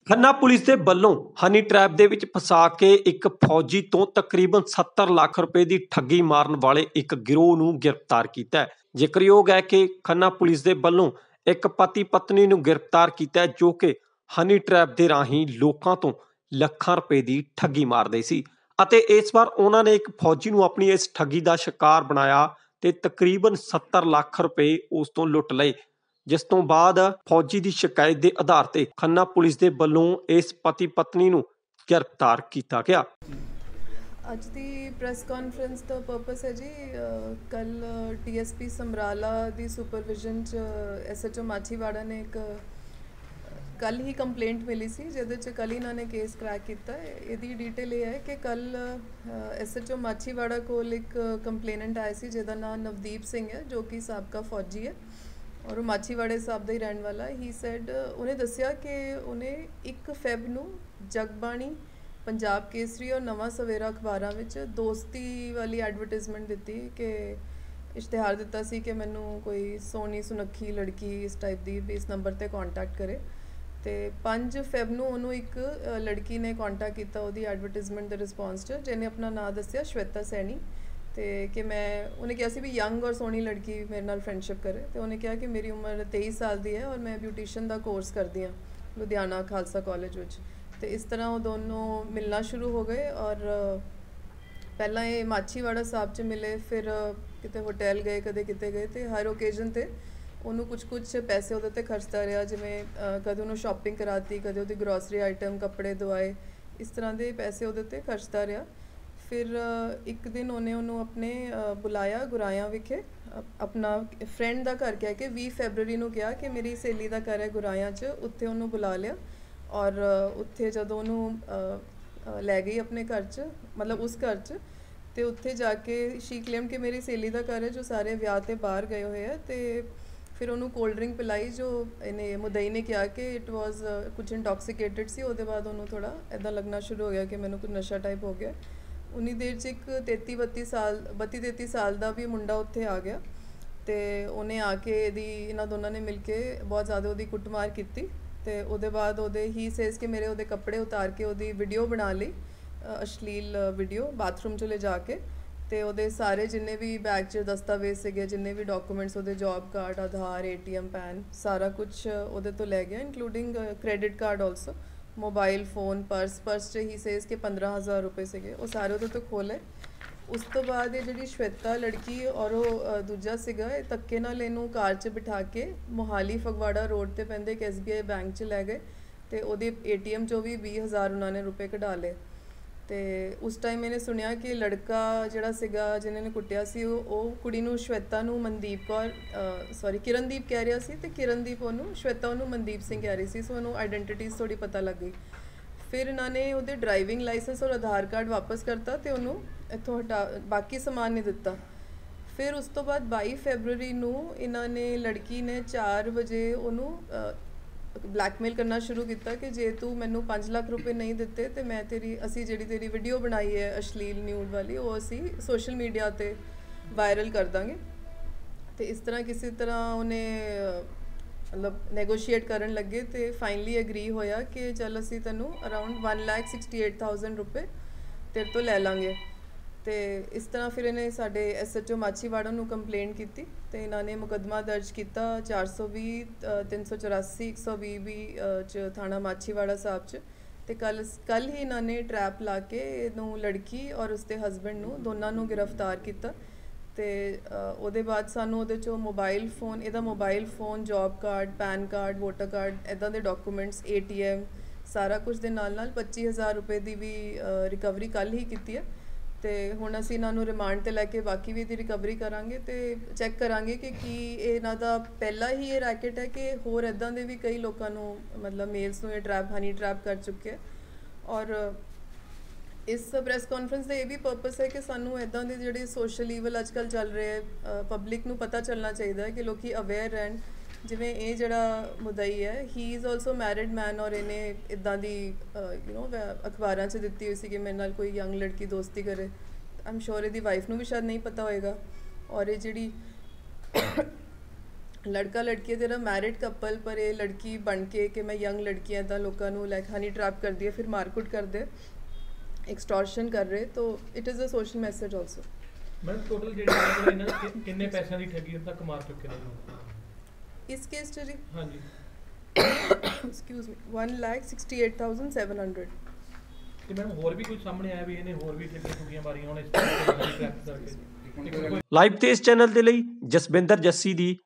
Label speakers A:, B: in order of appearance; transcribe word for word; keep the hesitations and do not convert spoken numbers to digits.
A: Khanna police ਦੇ ਵੱਲੋਂ ਹਨੀ trap ਦੇ ਵਿੱਚ ਫਸਾ ਕੇ ਇੱਕ ਫੌਜੀ ਤੋਂ ਤਕਰੀਬਨ ਸੱਤਰ ਲੱਖ ਰੁਪਏ ਦੀ ਠੱਗੀ ਮਾਰਨ ਵਾਲੇ ਇੱਕ ਗਿਰੋਹ ਨੂੰ ਗ੍ਰਿਫਤਾਰ ਕੀਤਾ ਹੈ। ਜ਼ਿਕਰਯੋਗ ਹੈ ਕਿ ਖੰਨਾ ਪੁਲਿਸ ਦੇ ਵੱਲੋਂ ਇੱਕ ਪਤੀ ਪਤਨੀ ਨੂੰ ਗ੍ਰਿਫਤਾਰ ਕੀਤਾ ਹੈ ਜੋ ਕਿ ਹਨੀ ਟਰੈਪ ਦੇ ਰਾਹੀਂ ਲੋਕਾਂ ਤੋਂ ਲੱਖਾਂ ਰੁਪਏ ਦੀ ਠੱਗੀ ਮਾਰਦੇ ਸੀ ਅਤੇ ਇਸ ਵਾਰ ਉਹਨਾਂ ਨੇ ਇੱਕ ਫੌਜੀ ਨੂੰ ਆਪਣੀ ਇਸ ਠੱਗੀ ਦਾ ਸ਼ਿਕਾਰ ਬਣਾਇਆ ਤੇ ਤਕਰੀਬਨ ਸੱਤਰ ਲੱਖ ਰੁਪਏ ਉਸ ਤੋਂ ਲੁੱਟ ਲਏ। जिस तो बाद फौजी की शिकायत के आधार पर खन्ना पुलिस के वलों इस पति पत्नी नूं गिरफ्तार किया गया।
B: अज की प्रैस कॉन्फ्रेंस का पर्पस है जी कल डी एस पी समराला की सुपरविजन च एस एच ओ माछीवाड़ा ने एक कल ही कंप्लेंट मिली सी जिहदे च कल ही इन्होंने केस क्रैक किया। इसकी डिटेल ये है कि कल एस एच ओ माछीवाड़ा कोल एक कंप्लेनेंट आया सी जिहदा नाम नवदीप सिंह है जो कि साबका फौजी है और माछीवाड़े साहब का ही रहने वाला। ही सैड उन्हें दसिया कि उन्हें एक फैब नूं जगबाणी पंजाब केसरी और नवा सवेरा अखबारां विच दोस्ती वाली एडवरटाइजमेंट दी कि इश्तिहार दिता सी कि मैनू कोई सोहनी सुनक्खी लड़की इस टाइप की भी इस नंबर पर कॉन्टैक्ट करे। तो पाँच फैब नूं उन्होंने एक लड़की ने कॉन्टैक्ट किया वो एडवरटाइजमेंट के रिस्पॉन्स च जिन्हें अपना नाम दसिया श्वेता सैनी तो कि मैं उन्हें कहा सी भी यंग और सोहनी लड़की मेरे नाल फ्रेंडशिप करे। तो उन्हें कहा कि मेरी उम्र तेईस साल की है और मैं ब्यूटिशियन का कोर्स करती हाँ लुधियाना खालसा कॉलेज विच। तो इस तरह वो दोनों मिलना शुरू हो गए और पहला ये माछीवाड़ा साहब च मिले फिर किते होटल गए कदे किते गए तो हर ओकेजन पर उन्होंने कुछ कुछ पैसे वो खर्चता रहा जिमें कदे उन्होंने शॉपिंग कराती कदे वो ग्रोसरी आइटम कपड़े दवाए इस तरह के पैसे वो खर्चता रहा। फिर एक दिन उन्हें उन्होंने अपने बुलाया गुराया विखे अपना फ्रेंड का घर कह के बीस फैबररी को कहा कि मेरी सहेली का घर है गुराया च उत्थे उन्होंने बुला लिया और उत्थे जदों उन्होंने लै गई अपने घर च मतलब उस घर च तो उत्थे जाके शी क्लेम कि मेरी सहेली का घर है जो सारे ब्याह ते बाहर गए हुए हैं। तो फिर उन्होंने कोल्ड ड्रिंक पिलाई जो इन्हें मुदई ने कहा कि इट वॉज कुछ इंटॉक्सीकेटेड सी उसके बाद उन्होंने थोड़ा इदा लगना शुरू हो गया कि मैंने कुछ नशा टाइप हो गया। उन्नी देर च एक तेती बत्ती साल बत्ती तेती साल का भी मुंडा उत्थे आ गया तो उन्हें आके यदी इन्होंने दोनों ने मिल के बहुत ज़्यादा वो कुटमार की। तो उसदे बाद वो ही सेज के मेरे वो कपड़े उतार के वो वीडियो बना ली अश्लील वीडियो बाथरूम च ले जाके तो वो सारे जिन्ने भी बैग च दस्तावेज से जिन्ने भी डॉक्यूमेंट्स वो job card Aadhaar A T M PAN सारा कुछ वो तो लै गया including credit card also mobile phone purse purse च ही सेज के पंद्रह हज़ार रुपये से वो सारे वो तो खोले। उस तो बाद ये जी श्वेता लड़की और वो दूजा सिगा धक्के नाल इनू कार च बिठा के मोहाली फगवाड़ा रोड पर पेंदे एक एस बी आई बैंक च लै गए तो वो ए टी एम चो भी बीस हज़ार उन्होंने रुपये कढ़ा ले। तो उस टाइम मैंने सुनिया कि लड़का जिहड़ा सिगा जिन्हें कुटिया सी वो कुड़ी नूं श्वेता नूं मनदीप कौर सॉरी किरणदीप कह रहा सी ते किरणदीप उन्होंने श्वेता उन्होंने मनदीप सिंह कह रही सी। सो उन्होंने आइडेंटिटीज़ थोड़ी पता लग गई। फिर इन्होंने वो ड्राइविंग लाइसेंस और आधार कार्ड वापस करता तो उन्होंने इत्थों हटा बाकी समान नहीं दिता। फिर उस तो बाद बाईस फैबररी नूं इन्होंने लड़की ने चार बजे उन्होंने ब्लैकमेल करना शुरू किया कि जे तू मैनू पाँच लाख रुपये नहीं दिते तो मैं तेरी असी जी तेरी वीडियो बनाई है अश्लील न्यूड वाली वो असी सोशल मीडिया पर वायरल कर देंगे। तो इस तरह किसी तरह उन्हें मतलब नैगोशिएट करन लगे तो फाइनली एग्री होया कि चल असी तेनू around one lakh sixty eight thousand रुपये तेरे तो लै लाँगे। तो इस तरह फिर इन्हें साढ़े एस एच ओ माछीवाड़ा नूं कंप्लेंट की तो इन्होंने मुकदमा दर्ज किया चार सौ भी तीन सौ चौरासी एक सौ भी भी च थाना माछीवाड़ा साहब च। तो कल कल ही इन्होंने ट्रैप ला के इनू लड़की और उसके हसबैंड नूं दोनों नूं गिरफ्तार किया। तो वो बाद सानू वो चो मोबाइल फोन इहदा mobile phone job card PAN card voter card इदा के डॉक्यूमेंट्स ए टी एम सारा कुछ दे नाल नाल पच्ची हज़ार रुपये की भी रिकवरी कल ही की है। तो हुण असीं इन्हां नूं रिमांड ते लैके बाकी भी इहदी रिकवरी करांगे तो चैक करांगे कि की इन्हां दा पहला ही ये रैकेट है कि होर इदां दे भी कई लोकां नूं मतलब मेल्स नूं ये ट्रैप हनी ट्रैप कर चुके हैं। और इस प्रैस कॉन्फ्रेंस का ये भी पर्पस है कि सानू इदां दे जिहड़े सोशल ईवल अजकल चल रहे हैं पब्लिक नूं पता चलना चाहिए कि लोग अवेयर रहन। जिमें ये जड़ा मुदई है he is also married man और इन्हें इदा की यू नो अखबारां च दित्ती हुई सी कि मेरे नाल कोई यंग लड़की दोस्ती करे। आई एम श्योर इसकी वाइफ नूं भी शायद नहीं पता होएगा। और ये जिहड़ी ਲੜਕਾ ਲੜਕੀ ਹੈ ਤੇਰਾ ਮੈਰਿਡ ਕਪਲ, ਪਰ ਇਹ ਲੜਕੀ ਬਣ ਕੇ ਕਿ ਮੈਂ ਯੰਗ ਲੜਕੀਆਂ ਤਾਂ ਲੋਕਾਂ ਨੂੰ ਲਾਈਕ ਹਨੀ ਟਰੈਪ ਕਰਦੀ ਹੈ, ਫਿਰ ਮਾਰਕੁੱਟ ਕਰਦੇ, ਐਕਸਟੋਰਸ਼ਨ ਕਰ ਰਹੇ। ਤੋ it is a social message also.
C: Ma'am total ਜਿਹੜੇ ਇਹਨਾਂ ਦੇ ਕਿੰਨੇ ਪੈਸਿਆਂ ਦੀ ਠੱਗੀ ਤੱਕ ਮਾਰ ਚੁੱਕੇ ਨੇ ਲੋਕ
B: ਇਸ ਕੇਸ 'ਚ ਜੀ?
C: ਹਾਂਜੀ
B: excuse me, one lakh sixty-eight thousand seven hundred।
C: ਤੇ ਮੈਮ ਹੋਰ ਵੀ ਕੁਝ ਸਾਹਮਣੇ ਆਇਆ ਵੀ ਇਹਨੇ ਹੋਰ ਵੀ ਠੱਗੀਆਂ ਠੁੱਗੀਆਂ ਮਾਰੀਆਂ ਹੁਣ ਇਸ ਟਰੈਪ ਕਰਕੇ?
A: ਲਾਈਵ ਤੇਜ਼ ਚੈਨਲ ਦੇ ਲਈ ਜਸਵਿੰਦਰ ਜੱਸੀ ਦੀ